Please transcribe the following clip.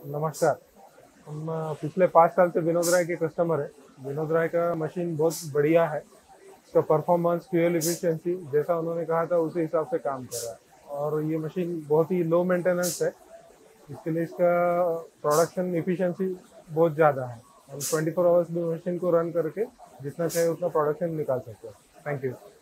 नमस्कार। हम पिछले 5 साल से विनोद राय के कस्टमर है। विनोद राय का मशीन बहुत बढ़िया है। इसका परफॉर्मेंस, फ्यूल एफिशिएंसी जैसा उन्होंने कहा था उसी हिसाब से काम कर रहा है और ये मशीन बहुत ही लो मेंटेनेंस है। इसके लिए इसका प्रोडक्शन एफिशिएंसी बहुत ज़्यादा है। हम 24 आवर्स भी मशीन को रन करके जितना चाहे उतना प्रोडक्शन निकाल सकते हैं। Thank you.